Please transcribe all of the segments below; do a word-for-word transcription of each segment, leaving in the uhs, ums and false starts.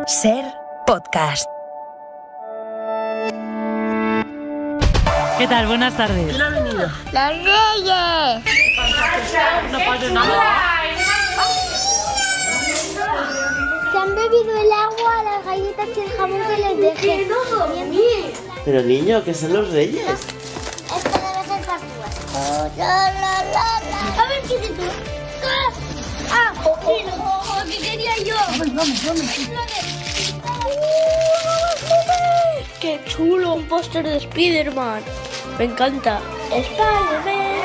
Ser Podcast. ¿Qué tal? Buenas tardes. ¿Quién ha venido? ¡Los Reyes! No pasa nada. Se han bebido el agua, las galletas y el jamón que les dejé. Pero niño, ¿qué son los Reyes? Esto debe ser para tú. Oh, la, la, la, la. A ver, ¿qué es tú? ¡Ah! ¡Ah! ¿Qué quería yo? Vamos, vamos, vamos. ¡Qué chulo! Un póster de Spider-Man. Me encanta. Spider-Man.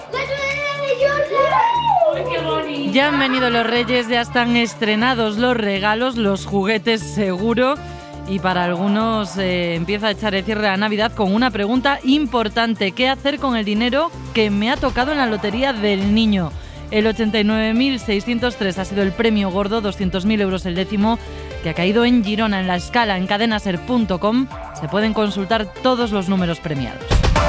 Ya han venido los Reyes, ya están estrenados los regalos, los juguetes seguro. Y para algunos eh, empieza a echar el cierre a Navidad con una pregunta importante. ¿Qué hacer con el dinero que me ha tocado en la lotería del niño? El ochenta y nueve mil seiscientos tres ha sido el premio gordo, doscientos mil euros el décimo, que ha caído en Girona, en La Escala, en cadenaser punto com. Se pueden consultar todos los números premiados.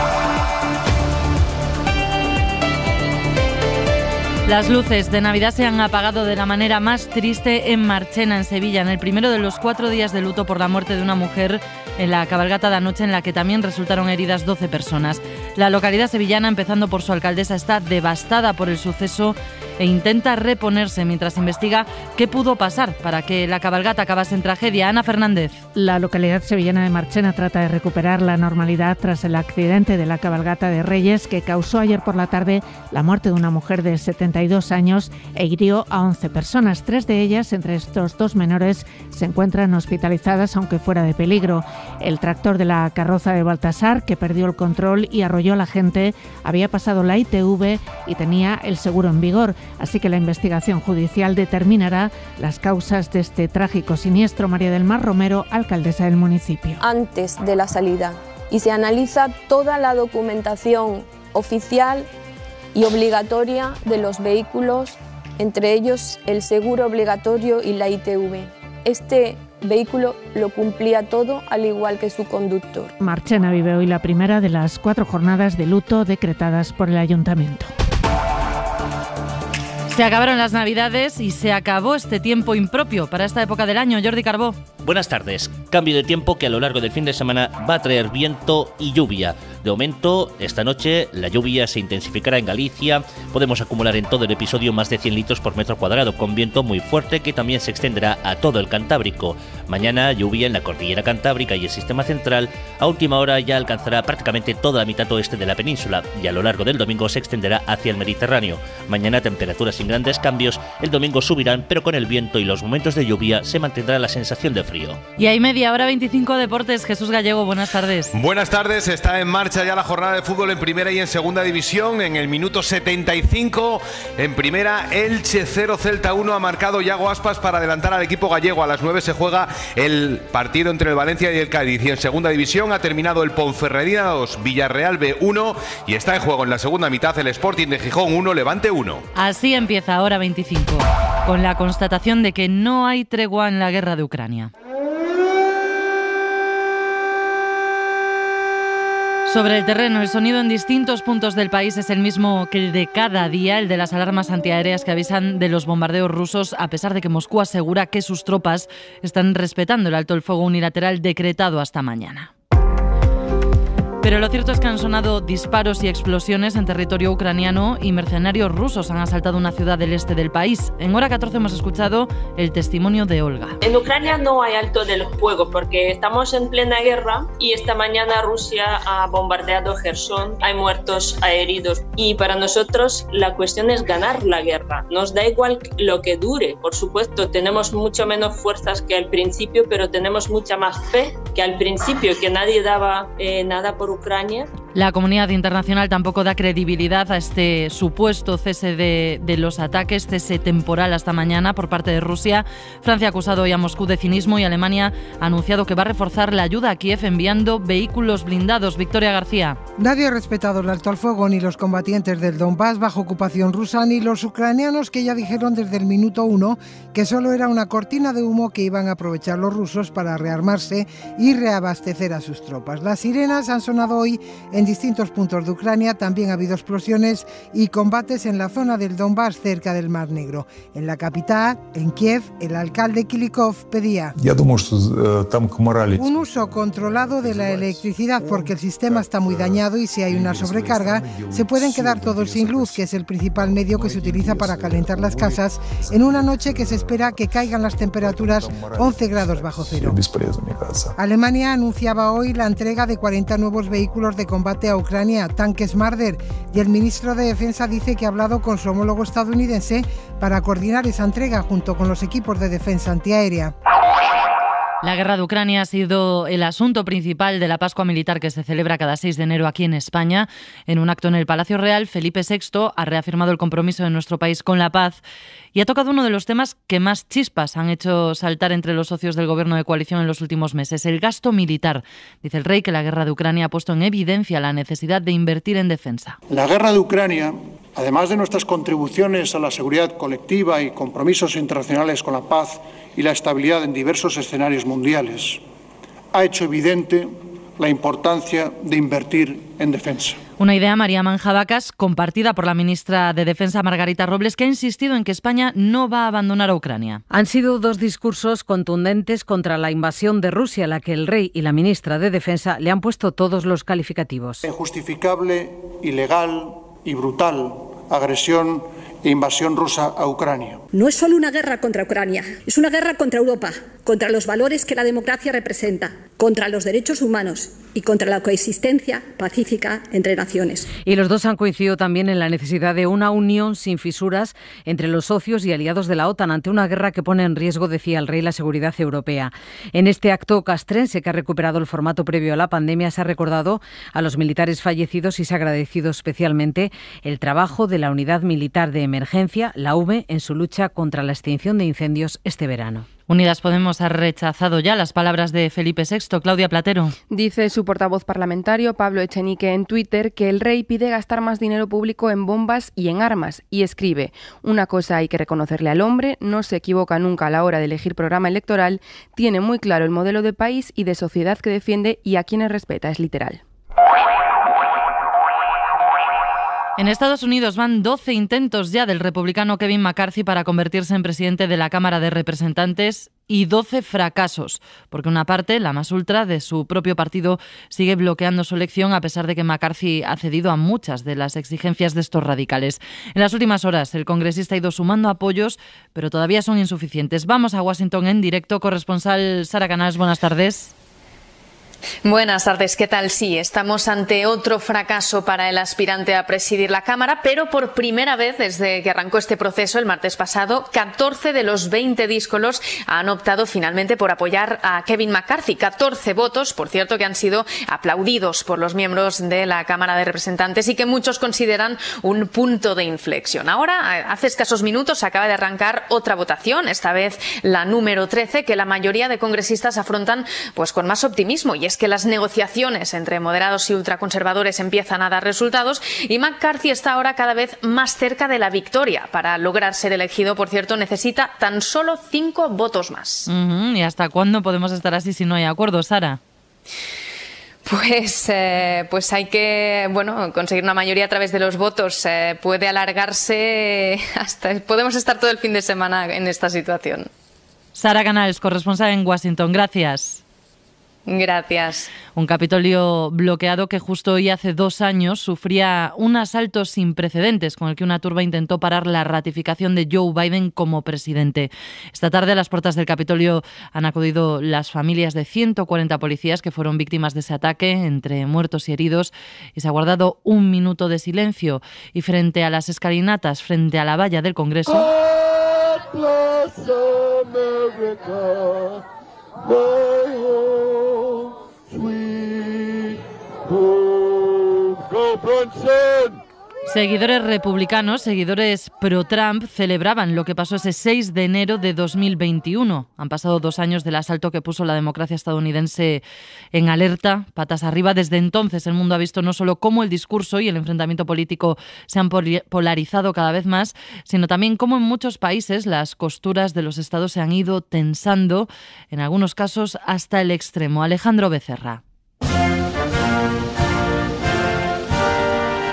Las luces de Navidad se han apagado de la manera más triste en Marchena, en Sevilla, en el primero de los cuatro días de luto por la muerte de una mujer en la cabalgata de anoche, en la que también resultaron heridas doce personas. La localidad sevillana, empezando por su alcaldesa, está devastada por el suceso e intenta reponerse mientras investiga qué pudo pasar para que la cabalgata acabase en tragedia. Ana Fernández. La localidad sevillana de Marchena trata de recuperar la normalidad tras el accidente de la cabalgata de Reyes que causó ayer por la tarde la muerte de una mujer de setenta y dos años e hirió a once personas. Tres de ellas, entre estos dos menores, se encuentran hospitalizadas, aunque fuera de peligro. El tractor de la carroza de Baltasar, que perdió el control y arrolló a la gente, había pasado la I T V y tenía el seguro en vigor. Así que la investigación judicial determinará las causas de este trágico siniestro. María del Mar Romero, alcaldesa del municipio. Antes de la salida, y se analiza toda la documentación oficial y obligatoria de los vehículos, entre ellos el seguro obligatorio y la I T V. Este vehículo lo cumplía todo, al igual que su conductor. Marchena vive hoy la primera de las cuatro jornadas de luto decretadas por el ayuntamiento. Se acabaron las Navidades y se acabó este tiempo impropio para esta época del año. Jordi Carbó. Buenas tardes. Cambio de tiempo que a lo largo del fin de semana va a traer viento y lluvia. De momento, esta noche la lluvia se intensificará en Galicia. Podemos acumular en todo el episodio más de cien litros por metro cuadrado, con viento muy fuerte que también se extenderá a todo el Cantábrico. Mañana lluvia en la cordillera Cantábrica y el sistema central. A última hora ya alcanzará prácticamente toda la mitad oeste de la península y a lo largo del domingo se extenderá hacia el Mediterráneo. Mañana temperaturas sin grandes cambios. El domingo subirán, pero con el viento y los momentos de lluvia se mantendrá la sensación de frío. Y hay media hora veinticinco deportes. Jesús Gallego, buenas tardes. Buenas tardes, está en marcha ya la jornada de fútbol en primera y en segunda división. En el minuto setenta y cinco, en primera, Elche cero, Celta uno, ha marcado Yago Aspas para adelantar al equipo gallego. A las nueve se juega el partido entre el Valencia y el Cádiz. Y en segunda división ha terminado el Ponferradina dos, Villarreal B uno, y está en juego en la segunda mitad el Sporting de Gijón uno, Levante uno. Así empieza ahora veinticinco, con la constatación de que no hay tregua en la guerra de Ucrania. Sobre el terreno, el sonido en distintos puntos del país es el mismo que el de cada día, el de las alarmas antiaéreas que avisan de los bombardeos rusos, a pesar de que Moscú asegura que sus tropas están respetando el alto el fuego unilateral decretado hasta mañana. Pero lo cierto es que han sonado disparos y explosiones en territorio ucraniano y mercenarios rusos han asaltado una ciudad del este del país. En Hora catorce hemos escuchado el testimonio de Olga. En Ucrania no hay alto del fuego porque estamos en plena guerra y esta mañana Rusia ha bombardeado Gerson, hay muertos, hay heridos y para nosotros la cuestión es ganar la guerra. Nos da igual lo que dure, por supuesto tenemos mucho menos fuerzas que al principio, pero tenemos mucha más fe que al principio, que nadie daba eh, nada por Ucrania. La comunidad internacional tampoco da credibilidad a este supuesto cese de, de los ataques, cese temporal hasta mañana por parte de Rusia. Francia ha acusado hoy a Moscú de cinismo y Alemania ha anunciado que va a reforzar la ayuda a Kiev enviando vehículos blindados. Victoria García. Nadie ha respetado el alto al fuego, ni los combatientes del Donbass bajo ocupación rusa, ni los ucranianos, que ya dijeron desde el minuto uno que solo era una cortina de humo que iban a aprovechar los rusos para rearmarse y reabastecer a sus tropas. Las sirenas han sonado hoy en En distintos puntos de Ucrania también ha habido explosiones y combates en la zona del Donbass cerca del Mar Negro. En la capital, en Kiev, el alcalde Kilikov pedía un uso controlado de la electricidad porque el sistema está muy dañado y si hay una sobrecarga se pueden quedar todos sin luz, que es el principal medio que se utiliza para calentar las casas en una noche que se espera que caigan las temperaturas once grados bajo cero. Alemania anunciaba hoy la entrega de cuarenta nuevos vehículos de combate a Ucrania, tanques Marder, y el ministro de Defensa dice que ha hablado con su homólogo estadounidense para coordinar esa entrega junto con los equipos de defensa antiaérea. La guerra de Ucrania ha sido el asunto principal de la Pascua Militar que se celebra cada seis de enero aquí en España. En un acto en el Palacio Real, Felipe sexto ha reafirmado el compromiso de nuestro país con la paz y ha tocado uno de los temas que más chispas han hecho saltar entre los socios del gobierno de coalición en los últimos meses, el gasto militar. Dice el rey que la guerra de Ucrania ha puesto en evidencia la necesidad de invertir en defensa. La guerra de Ucrania, además de nuestras contribuciones a la seguridad colectiva y compromisos internacionales con la paz y la estabilidad en diversos escenarios mundiales, ha hecho evidente la importancia de invertir en defensa. Una idea, María Manjabacas, compartida por la ministra de Defensa, Margarita Robles, que ha insistido en que España no va a abandonar a Ucrania. Han sido dos discursos contundentes contra la invasión de Rusia, a la que el rey y la ministra de Defensa le han puesto todos los calificativos. Injustificable, ilegal y brutal agresión e invasión rusa a Ucrania. No es solo una guerra contra Ucrania, es una guerra contra Europa, contra los valores que la democracia representa, contra los derechos humanos y contra la coexistencia pacífica entre naciones. Y los dos han coincidido también en la necesidad de una unión sin fisuras entre los socios y aliados de la OTAN ante una guerra que pone en riesgo, decía el rey, la seguridad europea. En este acto castrense que ha recuperado el formato previo a la pandemia se ha recordado a los militares fallecidos y se ha agradecido especialmente el trabajo de la Unidad Militar de Emergencia, la U M E, en su lucha contra la extinción de incendios este verano. Unidas Podemos ha rechazado ya las palabras de Felipe sexto. Claudia Platero. Dice su portavoz parlamentario, Pablo Echenique, en Twitter que el rey pide gastar más dinero público en bombas y en armas. Y escribe: una cosa hay que reconocerle al hombre, no se equivoca nunca a la hora de elegir programa electoral, tiene muy claro el modelo de país y de sociedad que defiende y a quienes respeta, es literal. En Estados Unidos van doce intentos ya del republicano Kevin McCarthy para convertirse en presidente de la Cámara de Representantes y doce fracasos, porque una parte, la más ultra, de su propio partido sigue bloqueando su elección a pesar de que McCarthy ha cedido a muchas de las exigencias de estos radicales. En las últimas horas el congresista ha ido sumando apoyos, pero todavía son insuficientes. Vamos a Washington en directo. Corresponsal Sara Canals, buenas tardes. Buenas tardes, ¿qué tal? Sí, estamos ante otro fracaso para el aspirante a presidir la Cámara, pero por primera vez desde que arrancó este proceso el martes pasado, catorce de los veinte díscolos han optado finalmente por apoyar a Kevin McCarthy. catorce votos, por cierto, que han sido aplaudidos por los miembros de la Cámara de Representantes y que muchos consideran un punto de inflexión. Ahora, hace escasos minutos, acaba de arrancar otra votación, esta vez la número trece, que la mayoría de congresistas afrontan pues con más optimismo, y es que las negociaciones entre moderados y ultraconservadores empiezan a dar resultados y McCarthy está ahora cada vez más cerca de la victoria. Para lograr ser elegido, por cierto, necesita tan solo cinco votos más. Uh-huh. ¿Y hasta cuándo podemos estar así si no hay acuerdo, Sara? Pues, eh, pues hay que bueno conseguir una mayoría a través de los votos. Eh, puede alargarse hasta... Podemos estar todo el fin de semana en esta situación. Sara Canals, corresponsal en Washington. Gracias. Gracias. Un Capitolio bloqueado que justo hoy hace dos años sufría un asalto sin precedentes con el que una turba intentó parar la ratificación de Joe Biden como presidente. Esta tarde a las puertas del Capitolio han acudido las familias de ciento cuarenta policías que fueron víctimas de ese ataque, entre muertos y heridos, y se ha guardado un minuto de silencio. Y frente a las escalinatas, frente a la valla del Congreso... God bless America. My home, sweet home. Go Brunson. Seguidores republicanos, seguidores pro-Trump, celebraban lo que pasó ese seis de enero de dos mil veintiuno. Han pasado dos años del asalto que puso la democracia estadounidense en alerta, patas arriba. Desde entonces el mundo ha visto no solo cómo el discurso y el enfrentamiento político se han polarizado cada vez más, sino también cómo en muchos países las costuras de los estados se han ido tensando, en algunos casos hasta el extremo. Alejandro Becerra.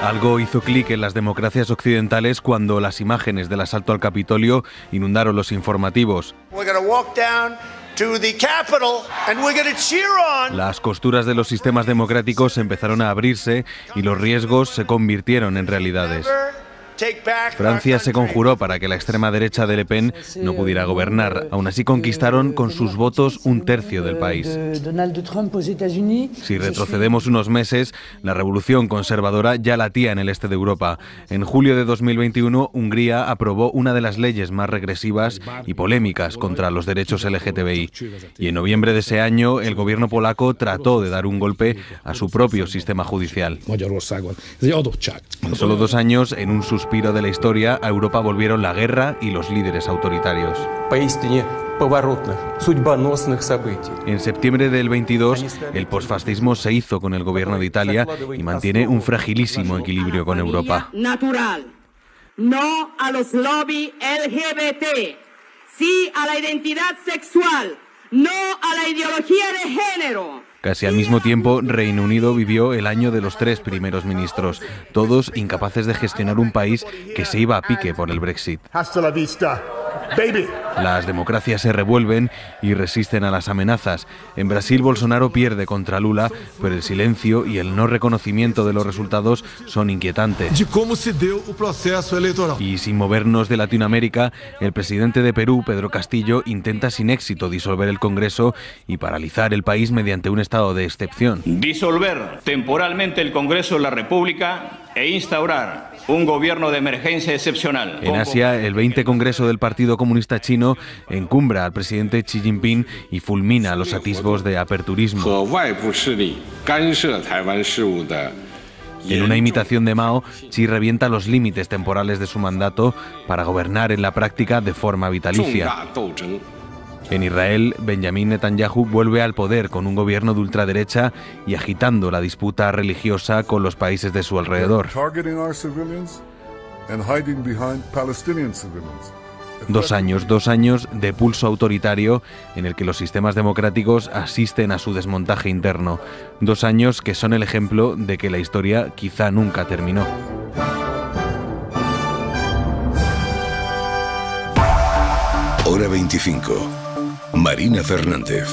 Algo hizo clic en las democracias occidentales cuando las imágenes del asalto al Capitolio inundaron los informativos. Las costuras de los sistemas democráticos empezaron a abrirse y los riesgos se convirtieron en realidades. Francia se conjuró para que la extrema derecha de Le Pen no pudiera gobernar. Aún así conquistaron con sus votos un tercio del país. Si retrocedemos unos meses, la revolución conservadora ya latía en el este de Europa. En julio de dos mil veintiuno, Hungría aprobó una de las leyes más regresivas y polémicas contra los derechos L G T B I. Y en noviembre de ese año, el gobierno polaco trató de dar un golpe a su propio sistema judicial. En solo dos años, en un suspiro de la historia, a Europa volvieron la guerra y los líderes autoritarios. En septiembre del veintidós, el posfascismo se hizo con el gobierno de Italia y mantiene un fragilísimo equilibrio con Europa. Natural. No a los lobby L G B T. Sí a la identidad sexual. No a la ideología de género. Casi al mismo tiempo, Reino Unido vivió el año de los tres primeros ministros, todos incapaces de gestionar un país que se iba a pique por el Brexit. Hasta la vista, baby. Las democracias se revuelven y resisten a las amenazas. En Brasil, Bolsonaro pierde contra Lula, pero el silencio y el no reconocimiento de los resultados son inquietantes. De cómo se dio el proceso electoral. Y sin movernos de Latinoamérica, el presidente de Perú, Pedro Castillo, intenta sin éxito disolver el Congreso y paralizar el país mediante un estado de excepción. Disolver temporalmente el Congreso de la República e instaurar un gobierno de emergencia excepcional. En Asia, el veinte Congreso del Partido Comunista Chino encumbra al presidente Xi Jinping y fulmina los atisbos de aperturismo. En una imitación de Mao, Xi revienta los límites temporales de su mandato para gobernar en la práctica de forma vitalicia. En Israel, Benjamin Netanyahu vuelve al poder con un gobierno de ultraderecha y agitando la disputa religiosa con los países de su alrededor. Dos años, dos años de pulso autoritario en el que los sistemas democráticos asisten a su desmontaje interno. Dos años que son el ejemplo de que la historia quizá nunca terminó. Hora veinticinco. Marina Fernández.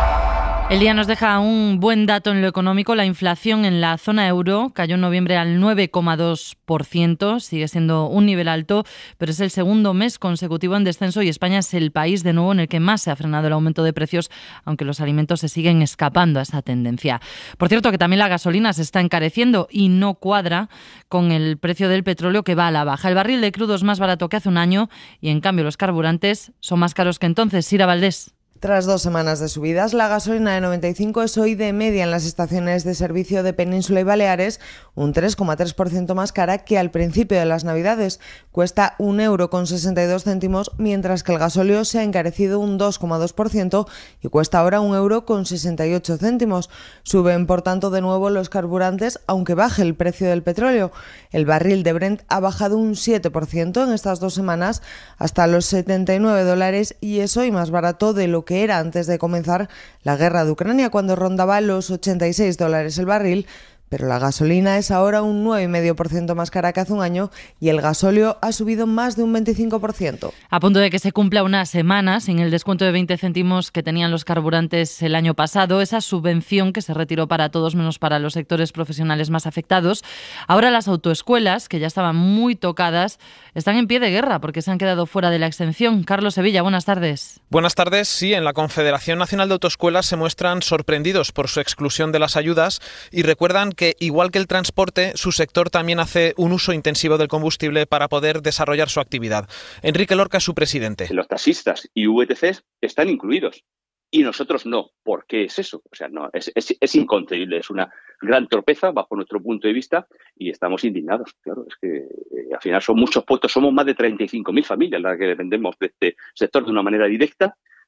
El día nos deja un buen dato en lo económico. La inflación en la zona euro cayó en noviembre al nueve coma dos por ciento. Sigue siendo un nivel alto, pero es el segundo mes consecutivo en descenso y España es el país de nuevo en el que más se ha frenado el aumento de precios, aunque los alimentos se siguen escapando a esa tendencia. Por cierto, que también la gasolina se está encareciendo y no cuadra con el precio del petróleo, que va a la baja. El barril de crudo es más barato que hace un año y, en cambio, los carburantes son más caros que entonces. Sira Valdés. Tras dos semanas de subidas, la gasolina de noventa y cinco es hoy de media en las estaciones de servicio de Península y Baleares un tres coma tres por ciento más cara que al principio de las Navidades. Cuesta un euro con sesenta y dos céntimos, mientras que el gasóleo se ha encarecido un dos coma dos por ciento y cuesta ahora un euro con sesenta y ocho céntimos. Suben, por tanto, de nuevo los carburantes, aunque baje el precio del petróleo. El barril de Brent ha bajado un siete por ciento en estas dos semanas hasta los setenta y nueve dólares y es hoy más barato de lo que que era antes de comenzar la guerra de Ucrania, cuando rondaba los ochenta y seis dólares el barril, pero la gasolina es ahora un nueve coma cinco por ciento más cara que hace un año y el gasóleo ha subido más de un veinticinco por ciento. A punto de que se cumpla una semana sin el descuento de veinte céntimos que tenían los carburantes el año pasado, esa subvención que se retiró para todos menos para los sectores profesionales más afectados. Ahora las autoescuelas, que ya estaban muy tocadas, están en pie de guerra porque se han quedado fuera de la exención. Carlos Sevilla, buenas tardes. Buenas tardes. Sí, en la Confederación Nacional de Autoescuelas se muestran sorprendidos por su exclusión de las ayudas y recuerdan que, igual que el transporte, su sector también hace un uso intensivo del combustible para poder desarrollar su actividad. Enrique Lorca es su presidente. Los taxistas y V T Cs están incluidos y nosotros no. ¿Por qué es eso? O sea, no, es, es, es inconcebible, es una gran torpeza bajo nuestro punto de vista y estamos indignados. Claro, es que eh, al final son muchos puestos, somos más de treinta y cinco mil familias las que dependemos de este sector de una manera directa.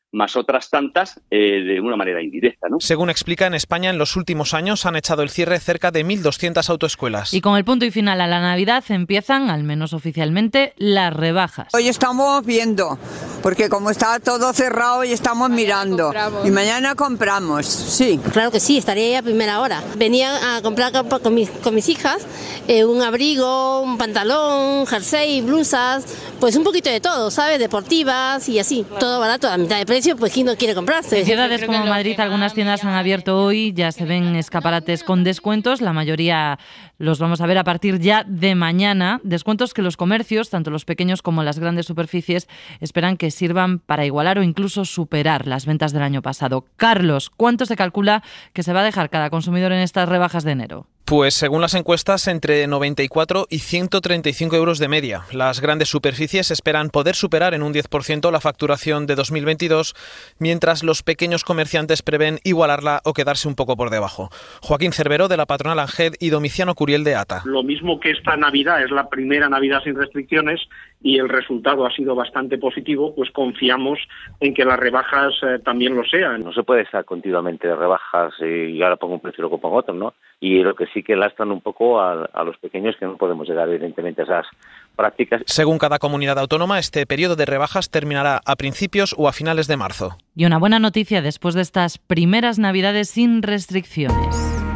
más otras tantas eh, de una manera indirecta, ¿no? Según explica, en España en los últimos años han echado el cierre cerca de mil doscientas autoescuelas. Y con el punto y final a la Navidad empiezan, al menos oficialmente, las rebajas. Hoy estamos viendo, porque como está todo cerrado, hoy estamos mañana mirando. Compramos. Y mañana compramos, sí. Claro que sí, estaría ahí a primera hora. Venía a comprar con mis, con mis hijas eh, un abrigo, un pantalón, jersey, blusas, pues un poquito de todo, ¿sabes? Deportivas y así. Todo barato, a mitad de precio. Pues ¿quién no quiere comprarse? En ciudades como Madrid algunas tiendas han abierto hoy, ya se ven escaparates con descuentos, la mayoría los vamos a ver a partir ya de mañana, descuentos que los comercios, tanto los pequeños como las grandes superficies, esperan que sirvan para igualar o incluso superar las ventas del año pasado. Carlos, ¿cuánto se calcula que se va a dejar cada consumidor en estas rebajas de enero? Pues según las encuestas, entre noventa y cuatro y ciento treinta y cinco euros de media. Las grandes superficies esperan poder superar en un diez por ciento la facturación de dos mil veintidós, mientras los pequeños comerciantes prevén igualarla o quedarse un poco por debajo. Joaquín Cervero, de la patronal ANGED, y Domiciano Curiel, de ATA. Lo mismo que esta Navidad es la primera Navidad sin restricciones y el resultado ha sido bastante positivo, pues confiamos en que las rebajas eh, también lo sean. No se puede estar continuamente de rebajas eh, y ahora pongo un precio y luego pongo otro, ¿no? Y lo que sí que lastran un poco a, a los pequeños, que no podemos llegar evidentemente a esas prácticas. Según cada comunidad autónoma, este periodo de rebajas terminará a principios o a finales de marzo. Y una buena noticia después de estas primeras Navidades sin restricciones.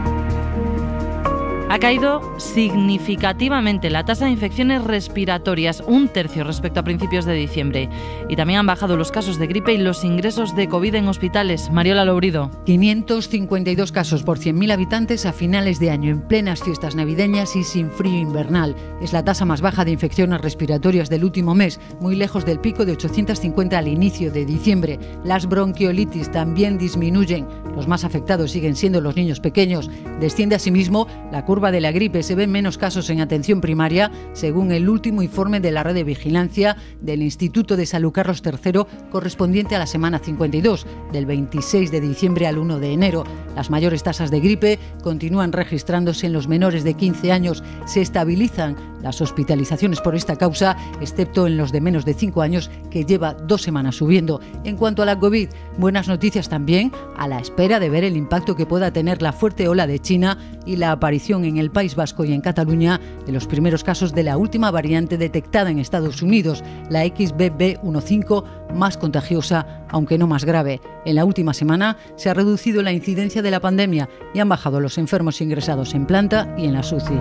Ha caído significativamente la tasa de infecciones respiratorias, un tercio respecto a principios de diciembre. Y también han bajado los casos de gripe y los ingresos de COVID en hospitales. Mariola Lourido. quinientos cincuenta y dos casos por cien mil habitantes a finales de año, en plenas fiestas navideñas y sin frío invernal. Es la tasa más baja de infecciones respiratorias del último mes, muy lejos del pico de ochocientos cincuenta al inicio de diciembre. Las bronquiolitis también disminuyen. Los más afectados siguen siendo los niños pequeños. Desciende asimismo la curva de la gripe, se ven menos casos en atención primaria, según el último informe de la red de vigilancia del Instituto de Salud Carlos tercero, correspondiente a la semana cincuenta y dos, del veintiséis de diciembre al uno de enero. Las mayores tasas de gripe continúan registrándose en los menores de quince años. Se estabilizan las hospitalizaciones por esta causa, excepto en los de menos de cinco años, que lleva dos semanas subiendo. En cuanto a la COVID, buenas noticias también, a la espera de ver el impacto que pueda tener la fuerte ola de China y la aparición en el País Vasco y en Cataluña de los primeros casos de la última variante detectada en Estados Unidos, la X B B quince, más contagiosa, aunque no más grave. En la última semana se ha reducido la incidencia de la pandemia y han bajado los enfermos ingresados en planta y en las U C I.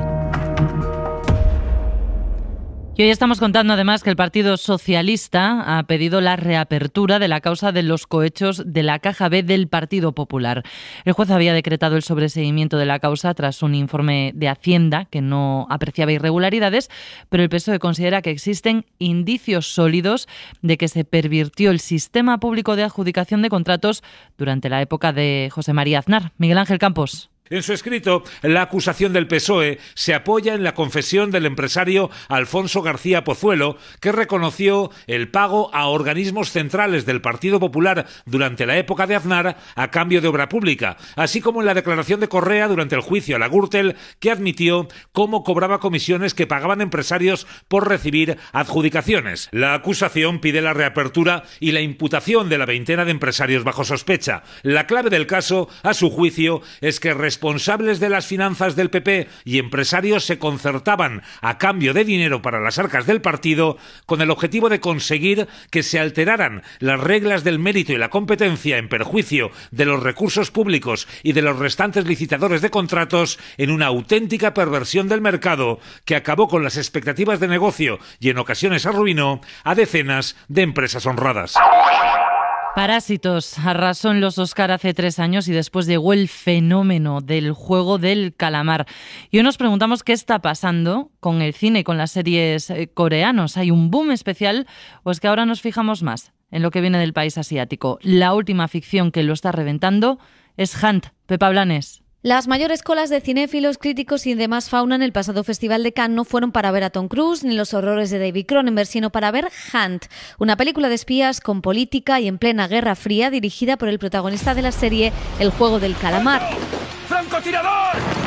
Y hoy estamos contando además que el Partido Socialista ha pedido la reapertura de la causa de los cohechos de la Caja B del Partido Popular. El juez había decretado el sobreseguimiento de la causa tras un informe de Hacienda que no apreciaba irregularidades, pero el P S O E considera que existen indicios sólidos de que se pervirtió el sistema público de adjudicación de contratos durante la época de José María Aznar. Miguel Ángel Campos. En su escrito, la acusación del P S O E se apoya en la confesión del empresario Alfonso García Pozuelo, que reconoció el pago a organismos centrales del Partido Popular durante la época de Aznar a cambio de obra pública, así como en la declaración de Correa durante el juicio a la Gürtel, que admitió cómo cobraba comisiones que pagaban empresarios por recibir adjudicaciones. La acusación pide la reapertura y la imputación de la veintena de empresarios bajo sospecha. La clave del caso, a su juicio, es que responsables de las finanzas del P P y empresarios se concertaban a cambio de dinero para las arcas del partido con el objetivo de conseguir que se alteraran las reglas del mérito y la competencia en perjuicio de los recursos públicos y de los restantes licitadores de contratos, en una auténtica perversión del mercado que acabó con las expectativas de negocio y en ocasiones arruinó a decenas de empresas honradas. Parásitos arrasó en los Oscar hace tres años y después llegó el fenómeno del juego del calamar. Y hoy nos preguntamos qué está pasando con el cine y con las series coreanos. ¿Hay un boom especial o es que ahora nos fijamos más en lo que viene del país asiático? La última ficción que lo está reventando es Hunt. Pepa Blanes. Las mayores colas de cinéfilos, críticos y demás fauna en el pasado Festival de Cannes no fueron para ver a Tom Cruise ni los horrores de David Cronenberg, sino para ver Hunt, una película de espías con política y en plena Guerra Fría, dirigida por el protagonista de la serie El juego del calamar. ¡Francotirador!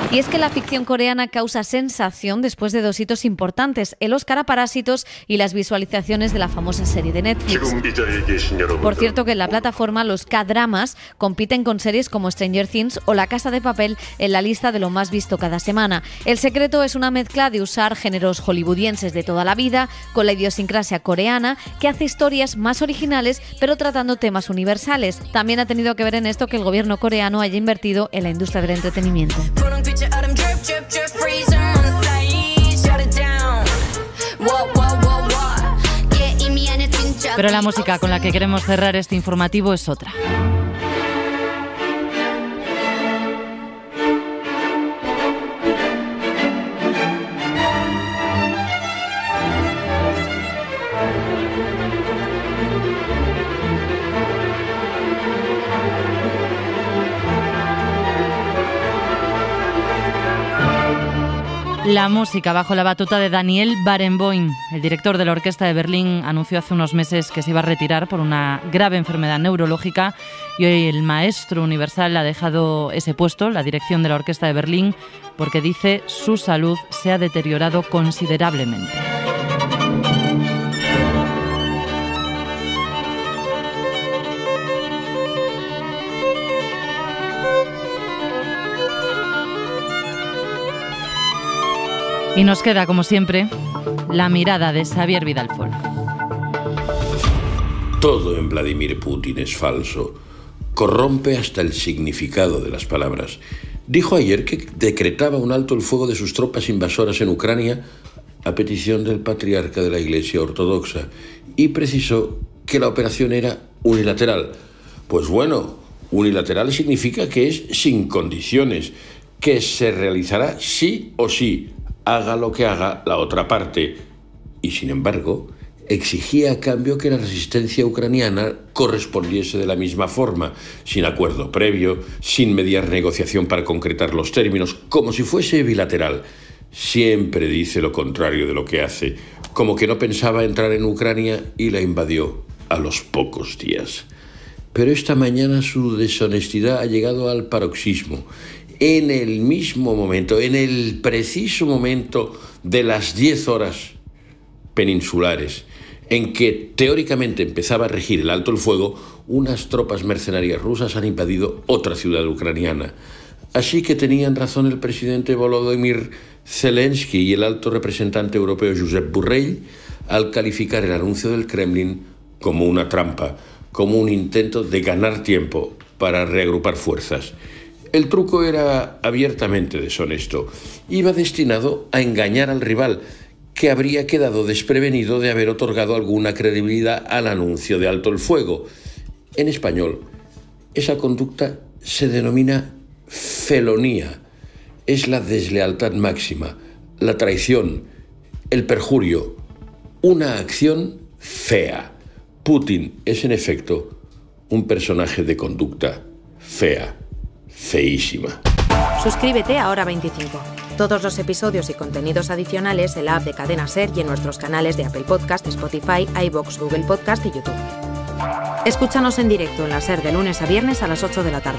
Y es que la ficción coreana causa sensación después de dos hitos importantes, el Oscar a Parásitos y las visualizaciones de la famosa serie de Netflix. Por cierto que en la plataforma los K-dramas compiten con series como Stranger Things o La Casa de Papel en la lista de lo más visto cada semana. El secreto es una mezcla de usar géneros hollywoodienses de toda la vida con la idiosincrasia coreana que hace historias más originales pero tratando temas universales. También ha tenido que ver en esto que el gobierno coreano haya invertido en la industria del entretenimiento. Pero la música con la que queremos cerrar este informativo es otra. La música bajo la batuta de Daniel Barenboim. El director de la Orquesta de Berlín anunció hace unos meses que se iba a retirar por una grave enfermedad neurológica y hoy el maestro universal ha dejado ese puesto, la dirección de la Orquesta de Berlín, porque dice su salud se ha deteriorado considerablemente. Y nos queda, como siempre, la mirada de Xavier Vidal-Fol. Todo en Vladimir Putin es falso. Corrompe hasta el significado de las palabras. Dijo ayer que decretaba un alto el fuego de sus tropas invasoras en Ucrania a petición del patriarca de la Iglesia Ortodoxa y precisó que la operación era unilateral. Pues bueno, unilateral significa que es sin condiciones, que se realizará sí o sí, haga lo que haga la otra parte. Y sin embargo, exigía a cambio que la resistencia ucraniana correspondiese de la misma forma, sin acuerdo previo, sin mediar negociación para concretar los términos, como si fuese bilateral. Siempre dice lo contrario de lo que hace, como que no pensaba entrar en Ucrania y la invadió a los pocos días. Pero esta mañana su deshonestidad ha llegado al paroxismo. En el mismo momento, en el preciso momento de las diez horas peninsulares, en que teóricamente empezaba a regir el alto el fuego, unas tropas mercenarias rusas han invadido otra ciudad ucraniana. Así que tenían razón el presidente Volodymyr Zelensky y el alto representante europeo Josep Borrell al calificar el anuncio del Kremlin como una trampa, como un intento de ganar tiempo para reagrupar fuerzas. El truco era abiertamente deshonesto. Iba destinado a engañar al rival, que habría quedado desprevenido de haber otorgado alguna credibilidad al anuncio de alto el fuego. En español, esa conducta se denomina felonía. Es la deslealtad máxima, la traición, el perjurio, una acción fea. Putin es, en efecto, un personaje de conducta fea. Feísima. Suscríbete a Hora veinticinco. Todos los episodios y contenidos adicionales en la app de Cadena Ser y en nuestros canales de Apple Podcast, Spotify, iVoox, Google Podcast y YouTube. Escúchanos en directo en la Ser de lunes a viernes a las ocho de la tarde.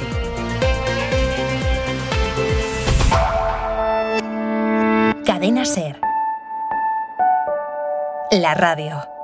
Cadena Ser. La radio.